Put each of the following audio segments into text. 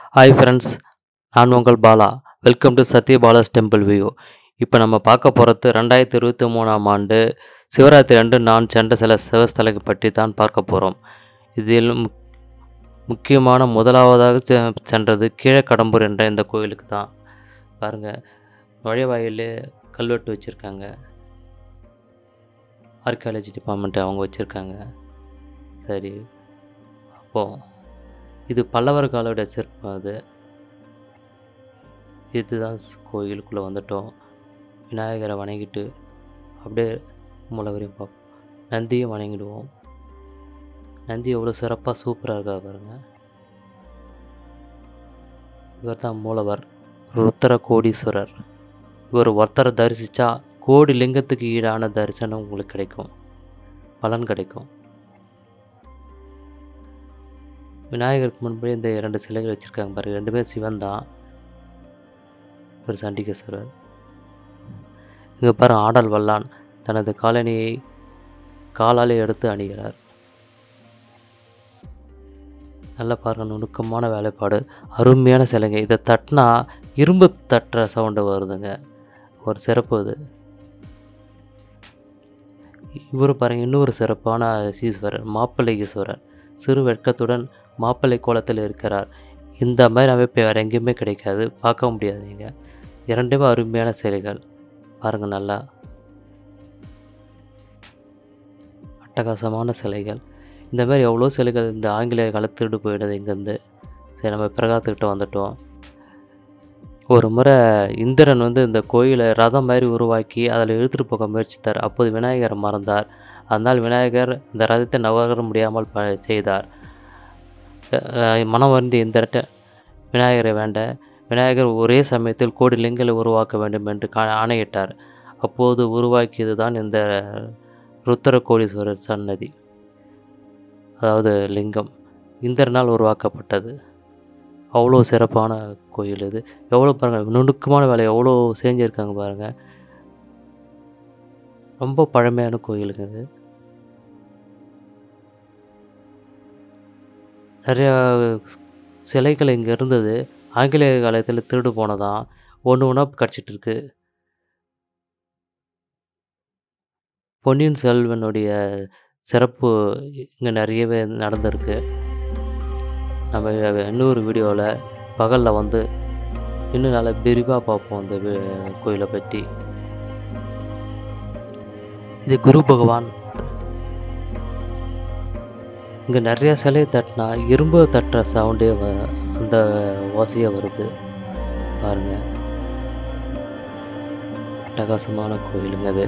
Hi friends, நான் உங்கள் Bala. Welcome to Sathya Bala's temple view. இப்போ நம்ம பார்க்க போகிறது 2023ஆம் ஆண்டு சிவராத்திரி அன்று நான் சென்ற சில சிவஸ்தலங்களை பற்றி தான் பார்க்க போகிறோம். இதில் முக்கியமான முதலாவதாக சென்றது கீழே கடம்பூர் என்ற இந்த கோயிலுக்கு தான். பாருங்கள், நுழைவாயிலே கல்வெட்டு வச்சுருக்காங்க. ஆர்கியாலஜி டிபார்ட்மெண்ட்டு அவங்க வச்சுருக்காங்க. சரி, அப்போது இது பல்லவர் காலோட சிற்பம். இதுதான் கோயிலுக்குள்ளே வந்துட்டோம். விநாயகரை வணங்கிட்டு அப்படியே மூலவரையும் பார்ப்போம். நந்தியும் வணங்கிடுவோம். நந்தி எவ்வளோ சிறப்பாக சூப்பராக இருக்கா பாருங்கள். இவர் தான் மூலவர், ருத்ர கோடீஸ்வரர். இவர் ஒருத்தரை தரிசித்தா கோடி லிங்கத்துக்கு ஈடான தரிசனம் உங்களுக்கு கிடைக்கும், பலன் கிடைக்கும். விநாயகருக்கு முன்பே இந்த 2 சிலைகள் வச்சுருக்காங்க பாருங்கள். 2 பேர் சிவன் தான், ஒரு சண்டிகேஸ்வரர். இங்கே பாருங்கள், ஆடல் வல்லான் தனது காலணியை காலாலே எடுத்து அணிகிறார். நல்லா பாருங்கள், நுணுக்கமான வேலைப்பாடு, அருமையான சிலைங்க. இதை தட்டினா இரும்பு தட்டுற சவுண்டு வருதுங்க, ஒரு சிறப்பு இது. இவரும் பாருங்கள், இன்னொரு சிறப்பான ஈஸ்வரர், மாப்பிள்ளை ஈஸ்வரர். சிறு வெட்கத்துடன் மாப்பிள்ளை கோலத்தில் இருக்கிறார். இந்த மாதிரி அமைப்பு வேறு எங்கேயுமே கிடைக்காது, பார்க்க முடியாது நீங்கள். 2மே அருமையான சிலைகள் பாருங்கள், நல்லா அட்டகாசமான சிலைகள். இந்த மாதிரி எவ்வளோ சிலைகள் இந்த ஆங்கிலேயர் கலத்துட்டு போயிடுது இங்கேருந்து. சரி, நம்ம பிரகாத்துக்கிட்ட வந்துட்டோம். ஒரு முறை இந்திரன் இந்த கோயிலை ரதம் மாதிரி உருவாக்கி அதில் இழுத்துட்டு போக முயற்சித்தார். அப்போது விநாயகரை மறந்தார். அதனால் விநாயகர் இந்த ரதத்தை நகர முடியாமல் செய்தார். மனம் வருந்தி இந்திரட்ட விநாயகரை வேண்ட விநாயகர் ஒரே சமயத்தில் கோடி லிங்கங்களை உருவாக்க வேண்டும் என்று ஆணையிட்டார். அப்போது உருவாக்கியது தான் இந்த ருத்ர கோடீஸ்வரர் சன்னதி, அதாவது லிங்கம் இந்திரனால் உருவாக்கப்பட்டது. அவ்வளோ சிறப்பான கோயில் இது. எவ்வளோ பாருங்கள், நுணுக்கமான வேலை எவ்வளோ செஞ்சுருக்காங்க பாருங்கள். ரொம்ப பழமையான கோயிலுங்க இது. நிறையா சிலைகள் இங்கே இருந்தது, ஆங்கிலேய காலத்தில் திருடு போனதான் ஒன்று ஒன்றா கிடச்சிட்டு இருக்கு. பொன்னியின் செல்வனுடைய சிறப்பு இங்கே நிறையவே நடந்திருக்கு. நம்ம இன்னொரு வீடியோவில் பகலில் இன்னும் நல்லா விரிவாக பார்ப்போம் இந்த கோயிலை பற்றி. இது குரு பகவான். இங்கே நிறையா சிலையை தட்டினா இரும்பு தட்டுற சவுண்டே அந்த ஓசையாக வருது பாருங்கள். அட்டகாசமான கோயிலுங்க அது.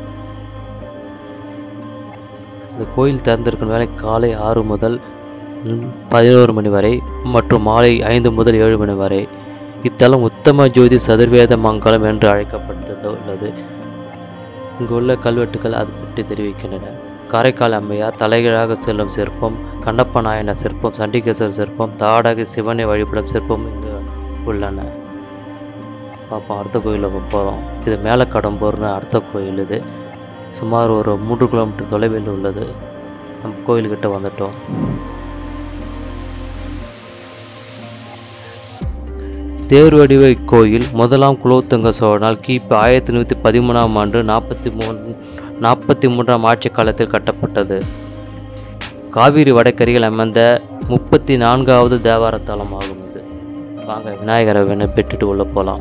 இந்த கோயில் திறந்திருக்கும் வேலை காலை 6 முதல் 11 மணி வரை மற்றும் மாலை 5 முதல் 7 மணி வரை. இத்தலம் உத்தம ஜோதி சதுர்வேத மங்கலம் என்று அழைக்கப்பட்டுள்ளது. இங்கு உள்ள கல்வெட்டுகள் அது பற்றி தெரிவிக்கின்றன. காரைக்கால் அம்மையார் தலைகீழாக செல்லும் சிற்பம், கண்ணப்ப நாயனர் சிற்பம், சண்டிகேஸ்வரர் சிற்பம், தாடகை சிவனை வழிபடும் சிற்பம் இங்கு உள்ளன. பார்ப்போம், அடுத்த கோயிலுக்கு போகிறோம். இது மேல கடம்பூர்னு அடுத்த கோயில். இது சுமார் ஒரு 3 கிலோமீட்டர் தொலைவில் உள்ளது. நம்ம கோயில்கிட்ட வந்துட்டோம். தேவர் வடிவ இக்கோயில் 1ஆம் குலோத்துங்க சோழனால் கிபி 1113ஆம் ஆண்டு 43ஆம் ஆட்சி காலத்தில் கட்டப்பட்டது. காவிரி வடக்கரையில் அமைந்த 34வது தேவார தலம் ஆகும் இது. வாங்க, விநாயகரை பெற்றுட்டு உள்ள போகலாம்.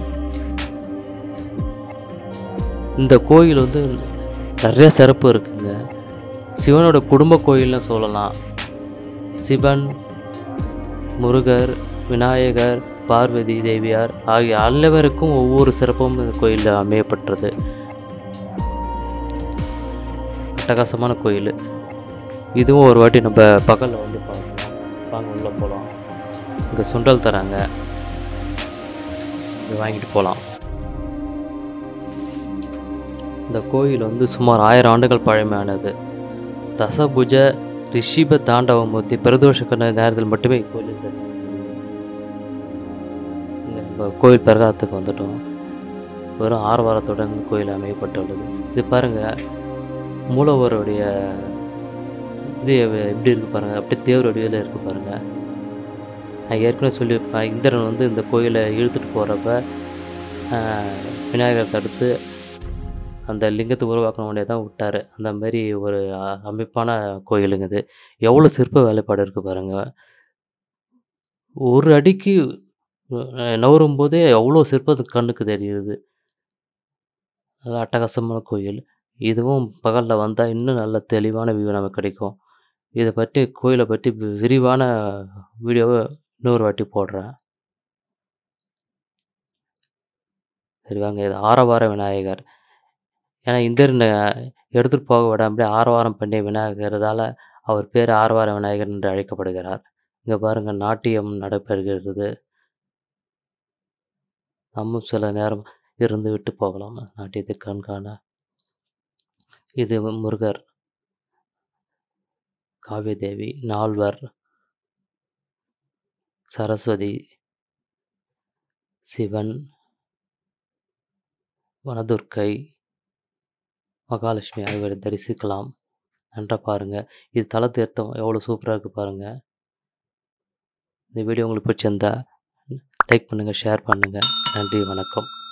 இந்த கோயில் நிறைய சிறப்பு இருக்குங்க. சிவனோட குடும்ப கோயில்னு சொல்லலாம். சிவன், முருகர், விநாயகர், பார்வதி தேவியார் ஆகிய அனைவருக்கும் ஒவ்வொரு சிறப்பும் இந்த கோயிலில் அமையப்பட்டது. அட்டகாசமான கோயில். இதுவும் ஒரு வாட்டி நம்ம பகலில் பார்க்கலாம். வாங்க உள்ளே போகலாம். இங்கே சுண்டல் தராங்க, இங்கே வாங்கிட்டு போகலாம். இந்த கோயில் சுமார் 1000 ஆண்டுகள் பழமையானது. தசபுஜ ரிஷிப தாண்டவமூர்த்தி பிரதோஷ நேரத்தில் மட்டுமே இக்கோயில் தரிசி. நம்ம கோயில் பிரகாரத்துக்கு வந்துட்டோம். வெறும் ஆரவாரத்துடன் கோயில் அமையப்பட்டுள்ளது. இது பாருங்கள், மூலவருடைய இது எப்படி இருக்குது பாருங்கள். அப்படியே தேவர் வடிவில் இருக்குது பாருங்கள். நான் ஏற்கனவே சொல்லியிருப்பேன், இந்திரன் வந்து இந்த கோயிலை இழுத்துட்டு போகிறப்ப விநாயகர் தடுத்து அந்த லிங்கத்தை உருவாக்கின உடனே தான் விட்டாரு. அந்த மாரி ஒரு அமைப்பான கோயிலுங்க இது. எவ்வளோ சிற்ப வேலைப்பாடு இருக்கு பாருங்க. ஒரு அடிக்கு நகரும்போதே அவ்வளோ சிற்பம் கண்ணுக்கு தெரியுது. நல்லா அட்டகாசமான கோயில். இதுவும் பகல்ல வந்தா இன்னும் நல்ல தெளிவான வியூ நமக்கு கிடைக்கும். இத பத்தி கோயில பத்தி விரிவான வீடியோவ இன்னொரு வாட்டி போடுறேன். சரி வாங்க, இது ஆரவார விநாயகர். ஏன்னா இந்திரன எடுத்துட்டு போக விடாமலே ஆரவாரம் பண்ணிய விநாயகர்தால அவர் பேர் ஆரவார விநாயகர் என்று அழைக்கப்படுகிறார். இங்க பாருங்க நாட்டியம் நடைபெறுகிறது. நம்மும் சில நேரம் இருந்து விட்டு போகலாம் நாட்டியத்தை கண்காண. இது முருகர், காவியதேவி, நால்வர், சரஸ்வதி, சிவன், வனதுர்க்கை, மகாலட்சுமி ஆகியோரை தரிசிக்கலாம். நன்றா பாருங்க. இது தல தீர்த்தம் எவ்வளோ சூப்பரா இருக்கு பாருங்க. இந்த வீடியோ உங்களுக்கு பிடிச்சிருந்தா லைக் பண்ணுங்க, ஷேர் பண்ணுங்க. நன்றி, வணக்கம்.